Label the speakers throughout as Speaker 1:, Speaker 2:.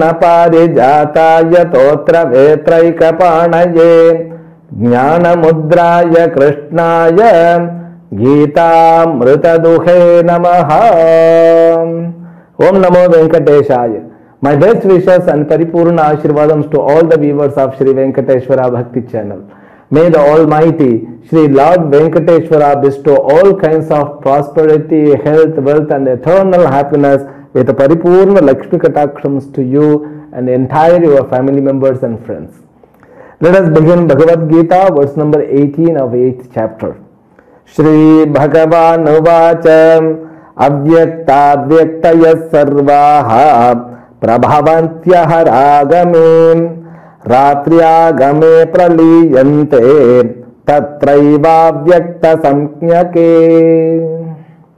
Speaker 1: parijataya totra vetraika panaye jnanamudraya krishnaya Gita Mritaduhe Namaha. Om Namo Venkateshaya. My best wishes and Paripurna Ashirvadams to all the viewers of Sri Venkateswara Bhakthi Channel. May the Almighty Sri Lord Venkateswara bestow all kinds of prosperity, health, wealth and eternal happiness with a Paripurna Lakshmi Katakshams to you and the entire your family members and friends. Let us begin Bhagavad Gita, verse number 18 of 8th chapter. Shri Bhagavan Uvacha Avyaktavyaktayaः sarvaha prabhavantyah ragame ratriagame praliyante tatraiva vyakta samknyake.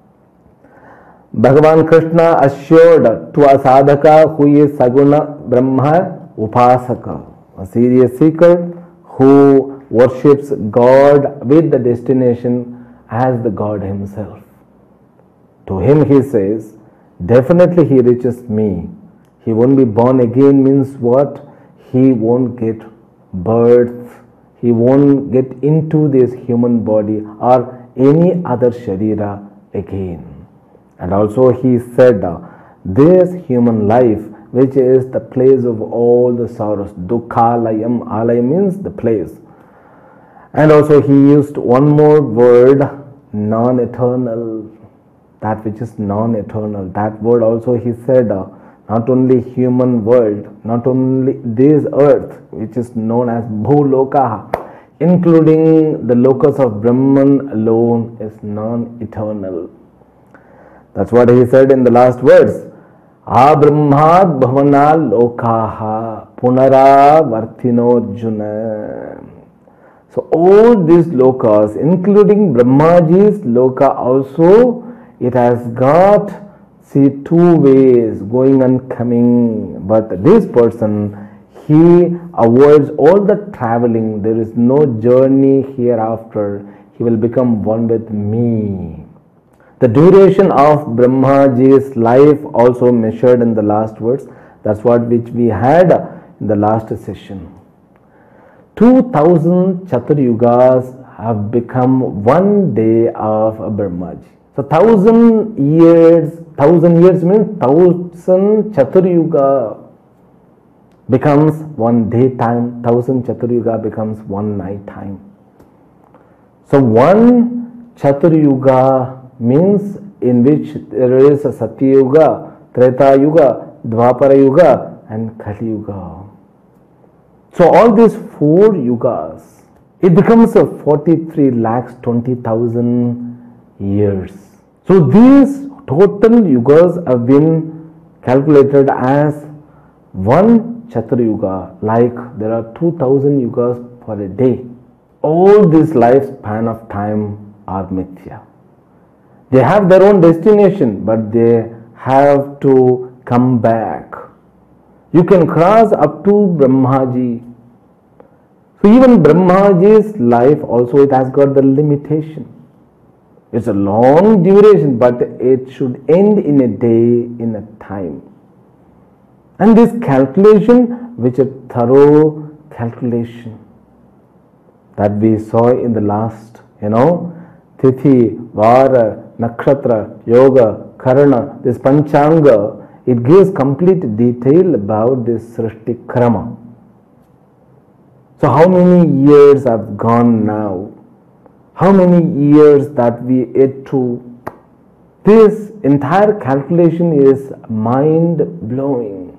Speaker 1: Bhagavan Krishna assured to a sadhaka who is Saguna Brahma Upasaka, a serious seeker who worships God with the destination as the God himself. To him he says, definitely he reaches me. He won't be born again means what? He won't get birth. He won't get into this human body or any other sharira again. And also he said, this human life, which is the place of all the sorrows, dukkhalayam, alayam means the place. And also he used one more word, non-eternal, that which is non-eternal. That word also he said, not only human world, not only this earth, which is known as Bhulokaha, including the locus of Brahman alone is non-eternal. That's what he said in the last words. Abrahmad bhavana lokaha punara vartino juna. So all these lokas, including Brahmaji's loka also, it has got, see, two ways, going and coming. But this person, he avoids all the traveling. There is no journey hereafter. He will become one with me. The duration of Brahmaji's life also measured in the last verse. That's what which we had in the last session. 2000 Chaturyugas have become one day of a Brahmaji. So 1000 years means 1000 Chaturyuga becomes one day time, 1000 Chaturyuga becomes one night time. So one Chaturyuga means in which there is a Satyuga, Treta Yuga, Dvapara Yuga and Kali Yuga. So all these four yugas, it becomes a 43 lakhs 20,000 years. So these total yugas have been calculated as one Chaturyuga, like there are 2000 yugas for a day. All this lifespan of time are mithya. They have their own destination, but they have to come back. You can cross up to Brahmaji. So even Brahmaji's life also, it has got the limitation. It's a long duration, but it should end in a day, in a time. And this calculation, which is a thorough calculation that we saw in the last, Tithi, Vara, Nakshatra, Yoga, Karana, this Panchanga, it gives complete detail about this Srishti Krama. So how many years have gone now? How many years that we ate to? This entire calculation is mind-blowing.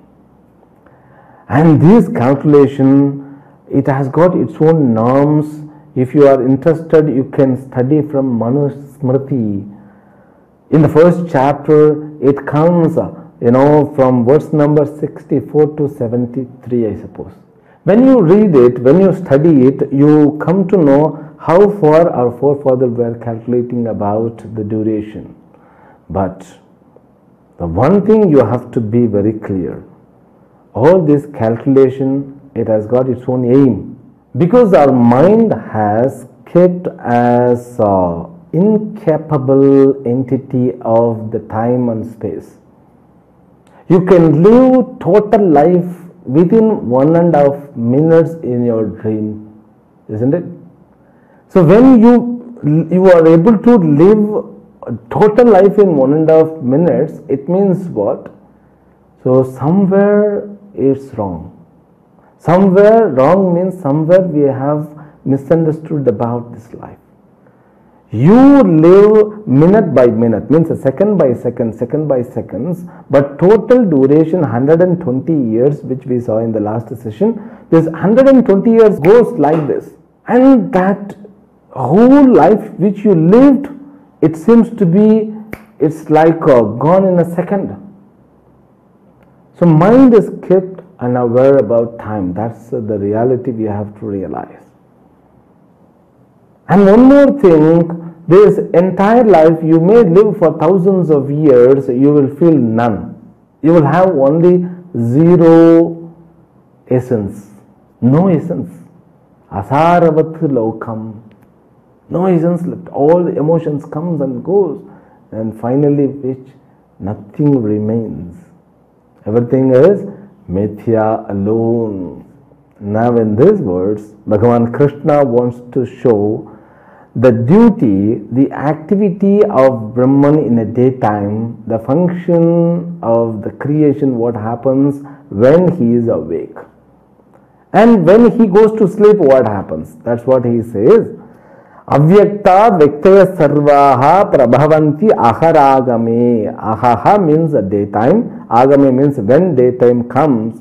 Speaker 1: And this calculation, it has got its own norms. If you are interested, you can study from Manusmriti. In the first chapter, it comes from verse number 64 to 73, I suppose. When you read it, when you study it, you come to know how far our forefathers were calculating about the duration. But the one thing you have to be very clear, all this calculation, it has got its own aim. Because our mind has kept as incapable entity of the time and space. You can live total life within 1.5 minutes in your dream, isn't it? So when you are able to live total life in 1.5 minutes, it means what? So somewhere it's wrong. Somewhere wrong means somewhere we have misunderstood about this life. You live minute by minute, means second by second, second by seconds, but total duration 120 years, which we saw in the last session. This 120 years goes like this, and that whole life which you lived, it seems to be, it's like gone in a second. So mind is kept unaware about time. That's the reality we have to realize. And one more thing, this entire life you may live for thousands of years, you will feel none. You will have only zero essence, no essence. Asaravat lokam, no essence left. All the emotions comes and goes, and finally which nothing remains. Everything is mithya alone. Now in these words, Bhagavan Krishna wants to show the duty, the activity of Brahman in a daytime, the function of the creation, what happens when he is awake. And when he goes to sleep, what happens? That's what he says. Avyakta Vektaya Sarvaha Prabhavanti Aharagame. Ahaha means a daytime. Agame means when daytime comes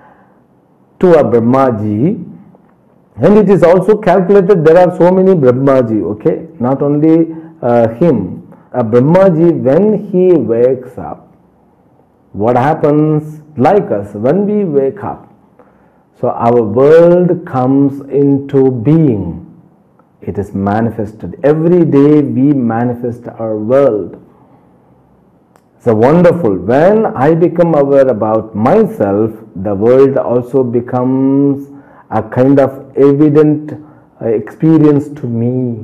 Speaker 1: to a Brahmaji. And it is also calculated, there are so many Brahmaji, okay? Not only him. A Brahmaji, when he wakes up, what happens like us when we wake up? So our world comes into being. It is manifested. Every day we manifest our world. So wonderful. When I become aware about myself, the world also becomes a kind of evident experience to me.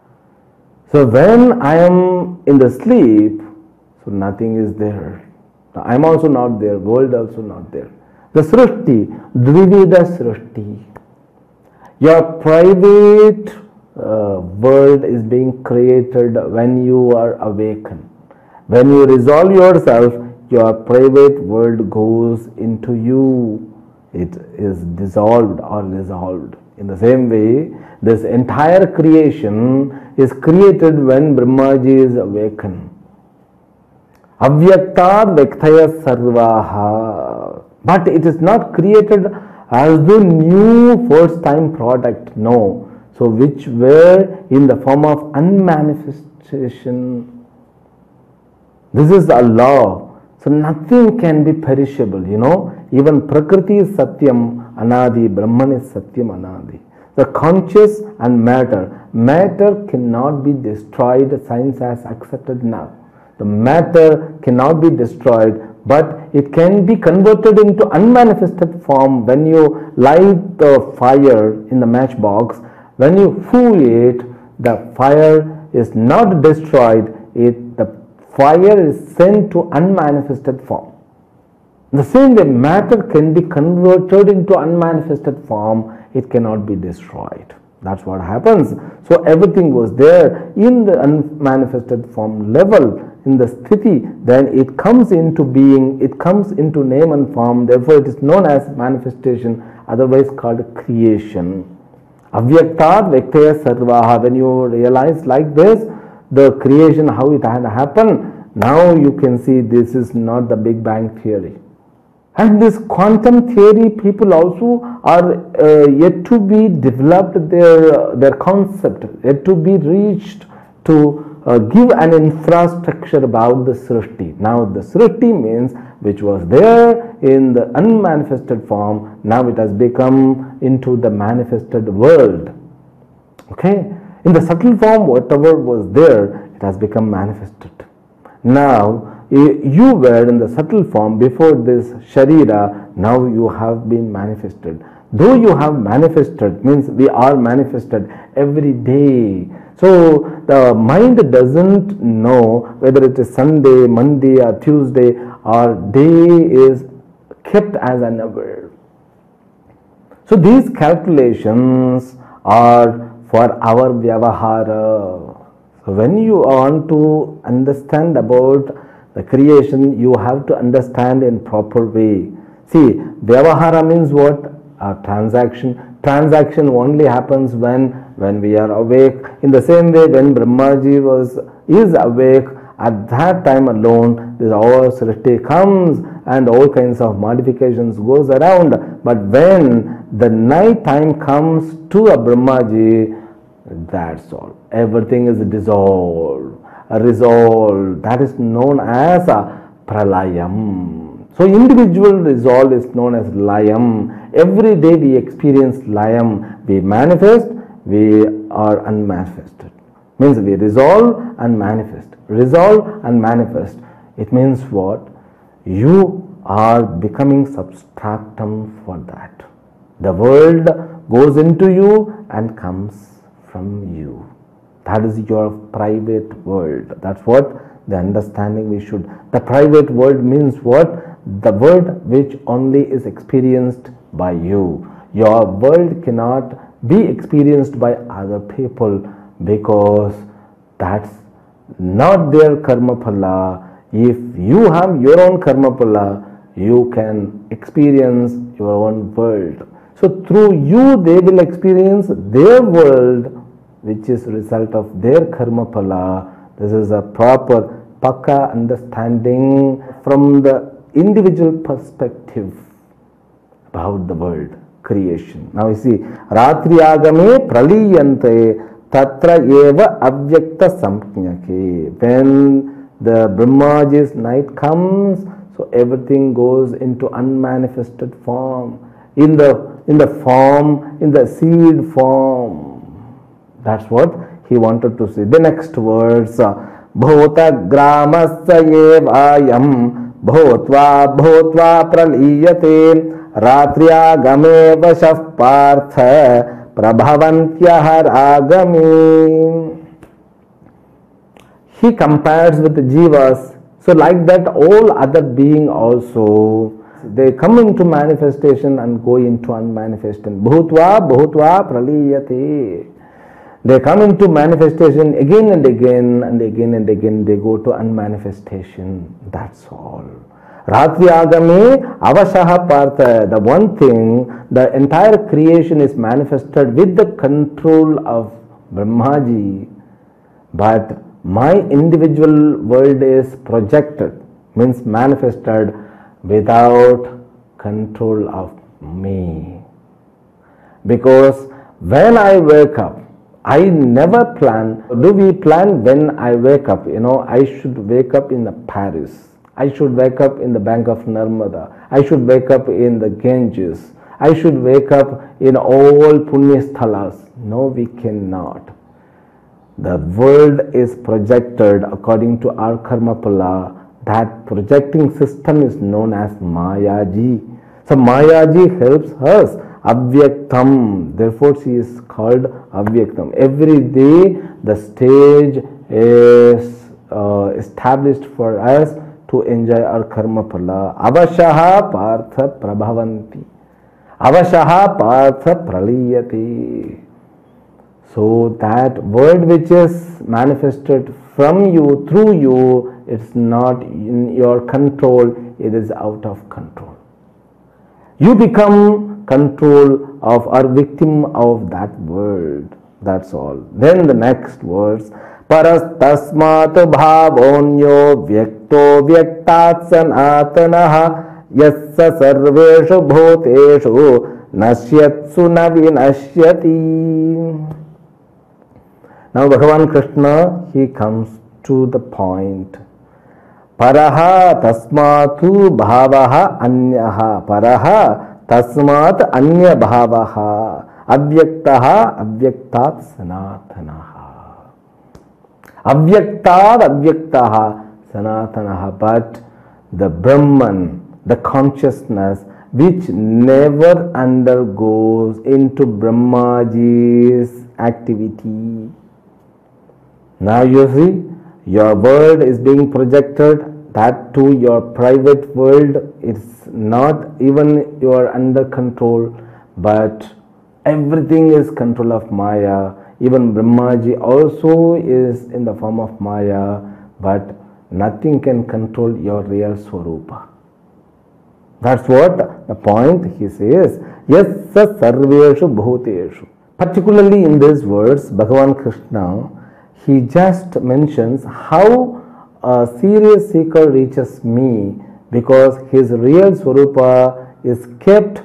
Speaker 1: So when I am in the sleep, so nothing is there. I am also not there, world also not there. The Srishti, Dvivida Srishti. Your private world is being created when you are awakened. When you resolve yourself, your private world goes into you. It is dissolved or resolved. In the same way, this entire creation is created when Brahmaji is awakened. Avyakta Vektaya Sarvaha. But it is not created as the new first time product. No. So which were in the form of unmanifestation. This is a law. So nothing can be perishable, you know. Even Prakriti is Satyam Anadi, Brahman is Satyam Anadi. The conscious and matter. Matter cannot be destroyed, science has accepted now. The matter cannot be destroyed, but it can be converted into unmanifested form when you light the fire in the matchbox. When you fool it, the fire is not destroyed, the fire is sent to unmanifested form. In the same way, matter can be converted into unmanifested form, it cannot be destroyed. That's what happens. So everything was there in the unmanifested form level, in the sthiti, then it comes into being, it comes into name and form, therefore it is known as manifestation, otherwise called creation. Avyakta Vektaya Sarvaha. When you realize like this, the creation, how it had happened, now you can see this is not the Big Bang theory. And this quantum theory, people also are yet to be developed their concept, yet to be reached to give an infrastructure about the Srishti. Now the Srishti means which was there in the unmanifested form, now it has become into the manifested world. Okay? In the subtle form, whatever was there, it has become manifested. Now, You were in the subtle form before this Sharira, now you have been manifested. Though you have manifested, means we are manifested every day. So the mind doesn't know whether it is Sunday, Monday or Tuesday, or day is kept as unaware. So these calculations are for our vyavahara. So when you want to understand about the creation, you have to understand in proper way. See, vyavahara means what? A transaction. Transaction only happens when we are awake. In the same way, when Brahmaji is awake, at that time alone, this all srishti comes and all kinds of modifications goes around. But when the night time comes to a Brahmaji, that's all. Everything is dissolved, resolved. That is known as a pralayam. So individual resolve is known as layam. Every day we experience layam. We manifest, we are unmanifested. Means we resolve and manifest. Resolve and manifest. It means what? You are becoming substratum for that. The world goes into you and comes from you. That is your private world. That's what the understanding we should. The private world means what? The world which only is experienced by you. Your world cannot be experienced by other people because that's not their karma phala. If you have your own karma phala, you can experience your own world. So through you they will experience their world, which is result of their karma phala. This is a proper pakka understanding from the individual perspective about the world creation. Now you see, Ratri agame praliyante tatra eva avyakta samknyake. When the Brahmaji's night comes, so everything goes into unmanifested form, in the form, in the seed form. That's what he wanted to say. The next words, bhota gramasya evayam bhotva bhotva praliyate ratriya game vashah partha prabhavantyah ragami. He compares with the jivas. So like that, all other being also, they come into manifestation and go into unmanifestation. Bhutva bhutva praliyate. They come into manifestation again and again and again and again. They go to unmanifestation. That's all. Ratri agame avashaha partha. The one thing, the entire creation is manifested with the control of Brahmaji. But my individual world is projected, means manifested without control of me. Because when I wake up, I never plan. Do we plan when I wake up? I should wake up in the Paris. I should wake up in the bank of Narmada. I should wake up in the Ganges. I should wake up in all Punya Sthalas. No, we cannot. The world is projected according to our karma phala. That projecting system is known as Mayaji. So Mayaji helps us. Avyaktam. Therefore she is called Avyaktam. Every day the stage is established for us to enjoy our karma phala. Avashaha partha prabhavanti. Avashaha partha praliyati. So that word which is manifested from you, through you, it's not in your control, it is out of control. You become control of or victim of that word. That's all. Then the next words, parastasmatu bhavonyo vyakto vyaktat sanatanaha yassa sarveshu bhuteshu nasyatsu na vinashyati. Now Bhagavan Krishna, he comes to the point. Paraha tasmatu bhavaha anyaha. Paraha tasmat anya bhavaha. Avyaktaha avyaktat sanatanaha. Avyaktat avyaktaha. Sanatanaha, but the Brahman, the consciousness which never undergoes into Brahmaji's activity. Now you see, your world is being projected, that to your private world. It's not even you are under control, but everything is control of Maya. Even Brahmaji also is in the form of Maya, but nothing can control your real Swarupa. That's what the point he says. Yes, sarveshu bhuteshu. Particularly in these words, Bhagavan Krishna, he just mentions how a serious seeker reaches me, because his real Swarupa is kept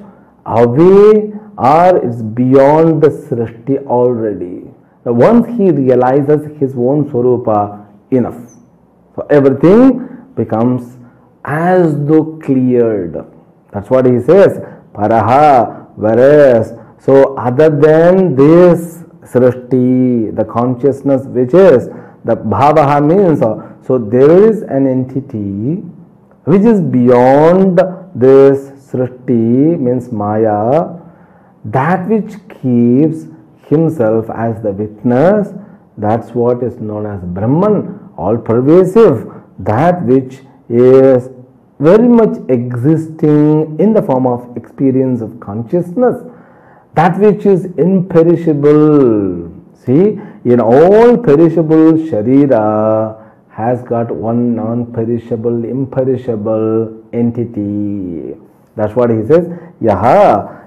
Speaker 1: away or it's beyond the Srishti already. So once he realizes his own Swarupa, enough. So everything becomes as though cleared. That's what he says. Paraha, whereas, so other than this Srishti, the consciousness which is, the Bhavaha means, so there is an entity which is beyond this Srishti, means Maya, that which keeps himself as the witness. That's what is known as Brahman, all pervasive, that which is very much existing in the form of experience of consciousness, that which is imperishable. See, in all perishable Sharira has got one non-perishable, imperishable entity. That's what he says. Yaha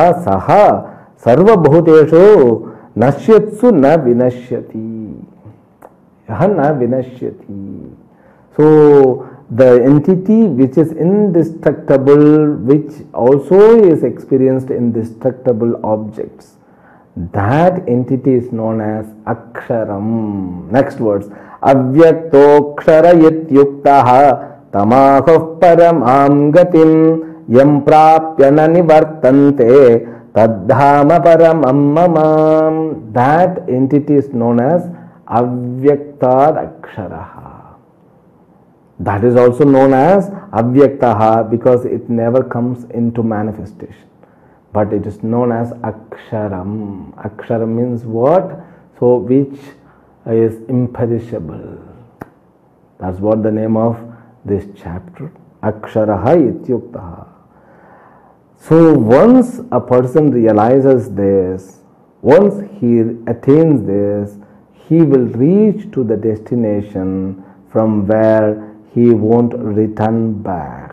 Speaker 1: saha sarva bhuteshu nashyatsu na vinashyati. Yaha na vinashyati. So the entity which is indestructible, which also is experienced in destructible objects, that entity is known as Aksharam. Next words. Avyaktoksara yityuktaha tamaho paramam gatim yam prapyana nivartante tadhama paramam mamam. That entity is known as Avyaktad Aksharaha. That is also known as Avyaktaha because it never comes into manifestation. But it is known as Aksharam. Aksharam means what? So which is imperishable. That's what the name of this chapter. Aksharaha ityuktaha. So once a person realizes this, once he attains this, he will reach to the destination from where he won't return back.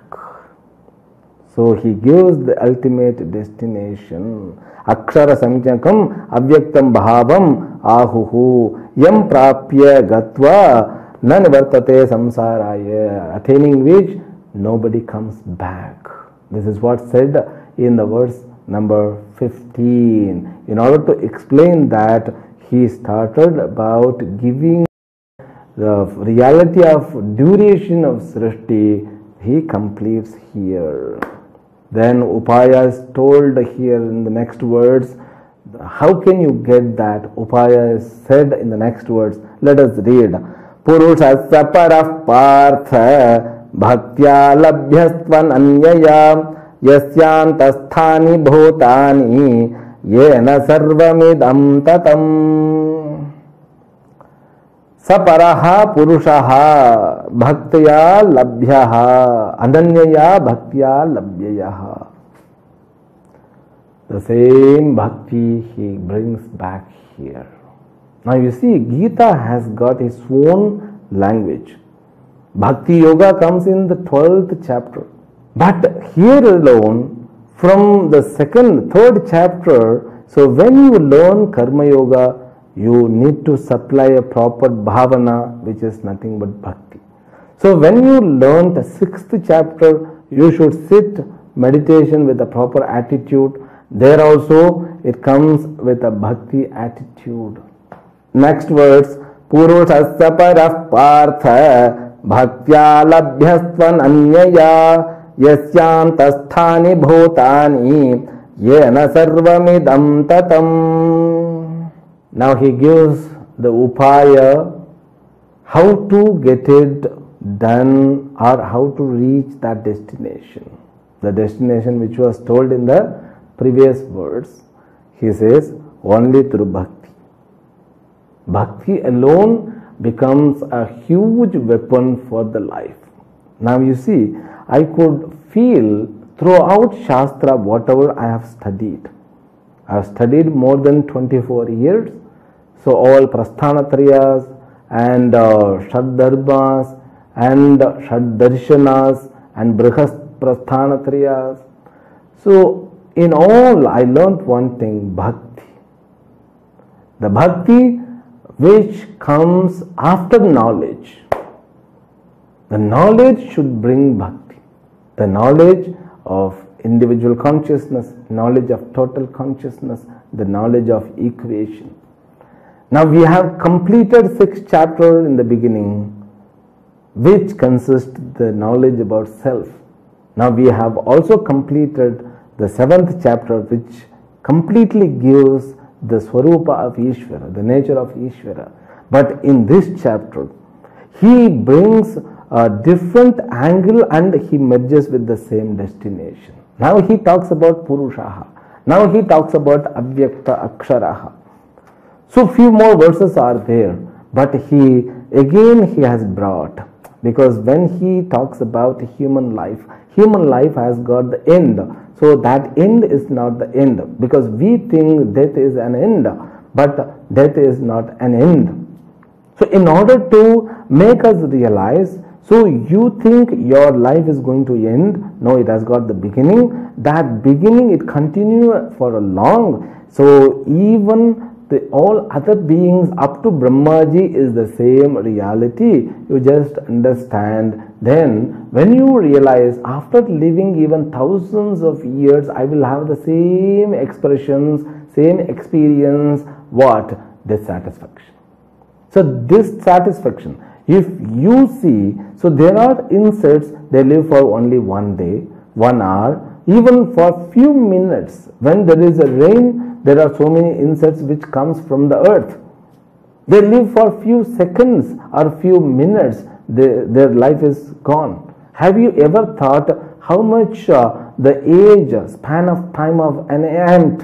Speaker 1: So he gives the ultimate destination. Akshara samjnakam avyaktam bhavam ahuhu yam prapya gatva na nivartate samsaraya. Attaining which nobody comes back. This is what said in the verse number 15. In order to explain that, he started about giving the reality of duration of Srishti. He completes here. Then Upaya is told here in the next words. How can you get that? Upaya is said in the next words. Let us read. Purushasya parah partha bhaktya labhyastvan anyaya yasyantasthani bhutani yena sarvamidam tatam. Saparaha purushaha bhaktya labhyaha ananyaya bhaktya labhyayaha. The same bhakti he brings back here. Now you see, Gita has got its own language. Bhakti Yoga comes in the 12th chapter. But here alone, from the third chapter, so when you learn Karma Yoga, you need to supply a proper bhavana, which is nothing but bhakti. So when you learn the 6th chapter, you should sit meditation with a proper attitude. There also it comes with a bhakti attitude. Next words, Purushasya parah partha bhaktya labhyastvan anyaya yasyantasthani bhutani yena sarvamidam tatam. Now he gives the upaya, how to get it done or how to reach that destination. The destination which was told in the previous words, he says, only through bhakti. Bhakti alone becomes a huge weapon for the life. Now you see, I could feel throughout Shastra whatever I have studied. I have studied more than 24 years. So all Prasthanatrayas and Shaddharmas and Shaddarshanas and Brihas Prasthanatrayas. So in all I learnt one thing, bhakti. The bhakti which comes after knowledge. The knowledge should bring bhakti. The knowledge of individual consciousness, knowledge of total consciousness, the knowledge of equation. Now we have completed 6th chapter in the beginning, which consists the knowledge about self. Now we have also completed the 7th chapter, which completely gives the Swarupa of Ishvara, the nature of Ishvara. But in this chapter, he brings a different angle and he merges with the same destination. Now he talks about Purushaha. Now he talks about Avyakta Aksharaha. So few more verses are there, but he has brought, because when he talks about human life has got the end. So that end is not the end, because we think death is an end, but death is not an end. So in order to make us realize, so you think your life is going to end? No, it has got the beginning. That beginning, it continues for a long. So even all other beings up to Brahmaji is the same reality. You just understand. Then when you realize, after living even thousands of years, I will have the same expressions, same experience. What? Dissatisfaction. So dissatisfaction, if you see, so there are insects, they live for only 1 day, 1 hour, even for few minutes. When there is a rain, there are so many insects which comes from the earth. They live for few seconds or few minutes, their life is gone. Have you ever thought how much the age, span of time of an ant?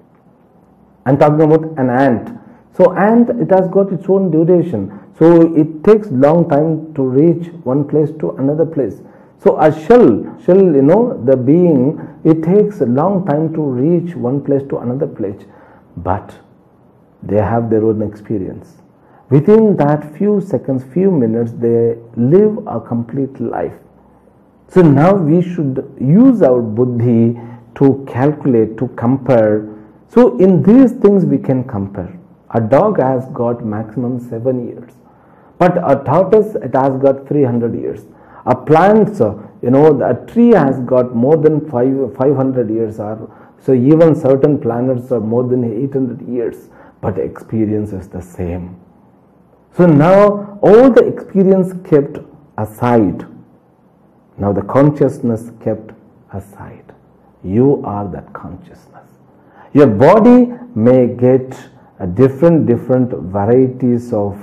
Speaker 1: I'm talking about an ant. So ant, it has got its own duration. So it takes long time to reach one place to another place. So a shell, the being, it takes a long time to reach one place to another place. But they have their own experience. Within that few seconds, few minutes, they live a complete life. So now we should use our buddhi to calculate, to compare. So in these things we can compare. A dog has got maximum 7 years. But a tortoise, it has got 300 years. A plant, a tree has got more than 500 years. So even certain planets are more than 800 years. But experience is the same. So now all the experience kept aside. Now the consciousness kept aside. You are that consciousness. Your body may get different varieties of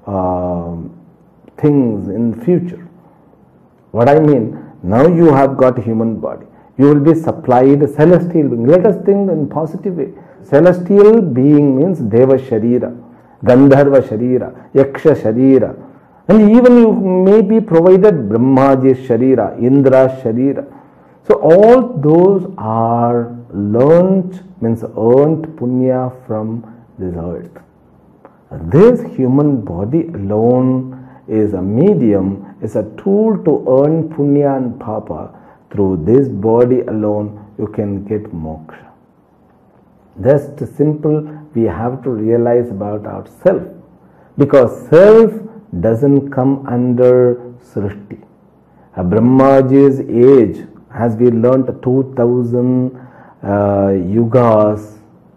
Speaker 1: things in future. What I mean, now you have got human body. You will be supplied celestial being. Let us think in positive way. Celestial being means Deva Sharira, Gandharva Sharira, Yaksha Sharira. And even you may be provided Brahmaji Sharira, Indra Sharira. So all those are learnt, means earned punya from this earth. This human body alone is a medium, is a tool to earn punya and papa. Through this body alone you can get moksha. Just simple, we have to realize about ourselves, because self doesn't come under Srishti. A Brahmaji's age, as we learnt 2000 yugas,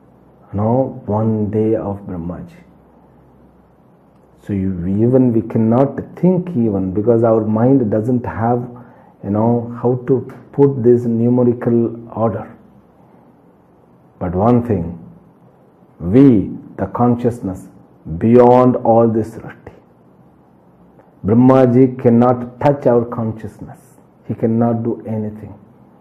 Speaker 1: 1 day of Brahmaji. So we cannot think even, because our mind doesn't have how to put this numerical order. But one thing, we, the consciousness, beyond all this srishti, Brahmaji cannot touch our consciousness. He cannot do anything.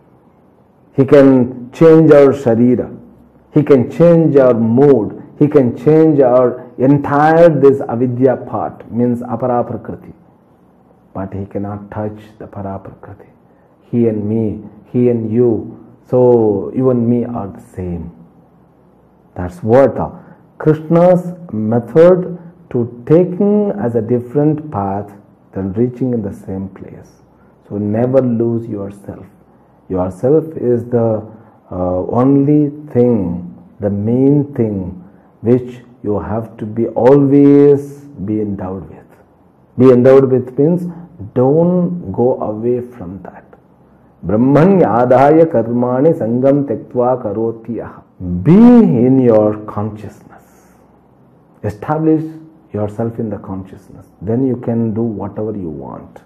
Speaker 1: He can change our sharira. He can change our mood. He can change our entire this avidya part, means apara prakriti. But he cannot touch the para prakriti. He and me, he and you, so you and me are the same. That's what Krishna's method to taking as a different path than reaching in the same place. So never lose yourself. Yourself is the only thing, the main thing which you have to be always be endowed with. Be endowed with means don't go away from that. Brahman adhaya karmani sangam tektva karotiyah. Be in your consciousness. Establish yourself in the consciousness. Then you can do whatever you want.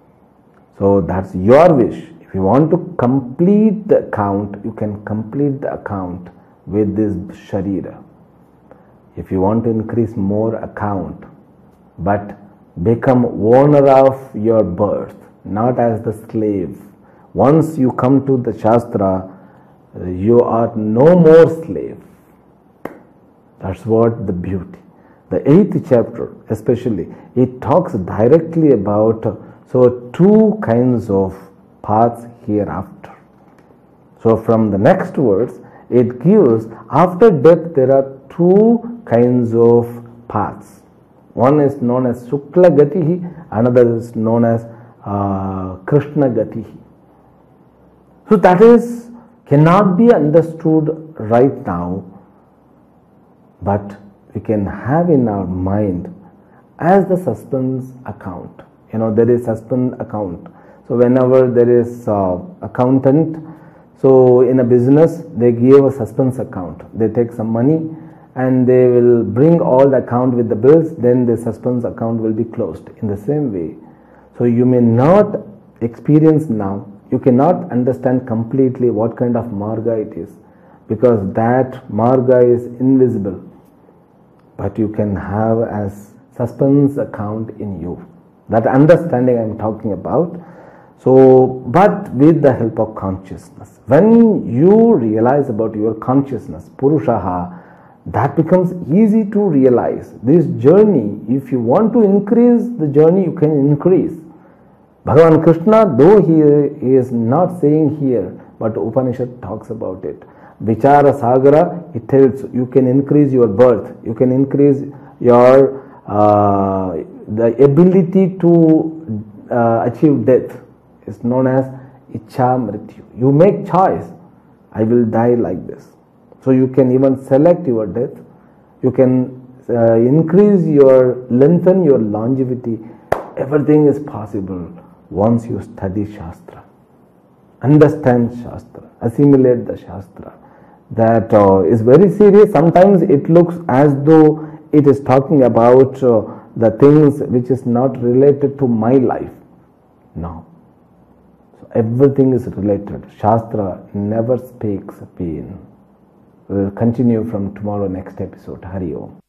Speaker 1: So that's your wish. If you want to complete the account, you can complete the account with this sharira. If you want to increase more account, but become owner of your birth, not as the slave. Once you come to the Shastra, you are no more slave. That's what the beauty. The 8th chapter especially, it talks directly about two kinds of paths hereafter. So from the next verse, it gives after death there are two kinds of paths. One is known as Shukla Gatihi, another is known as Krishna Gatihi. So that is cannot be understood right now, but we can have in our mind as the suspense account. You know, there is suspense account. So whenever there is accountant, so in a business they give a suspense account. They take some money and they will bring all the account with the bills, then the suspense account will be closed. In the same way, so you may not experience now, you cannot understand completely what kind of marga it is, because that marga is invisible, but you can have as suspense account in you. That understanding I am talking about. So, but with the help of consciousness. When you realize about your consciousness, Purushaha, that becomes easy to realize. This journey, if you want to increase the journey, you can increase. Bhagavan Krishna, though he is not saying here, but Upanishad talks about it. Vichara Sagara, it tells you can increase your birth, you can increase your the ability to achieve death. It's known as Ichha Mrityu. You make choice, I will die like this. So you can even select your death. You can increase your, lengthen your longevity. Everything is possible once you study Shastra. Understand Shastra. Assimilate the Shastra. That is very serious. Sometimes it looks as though it is talking about the things which is not related to my life. No. So everything is related. Shastra never speaks pain. We will continue from tomorrow next episode. Hari Om.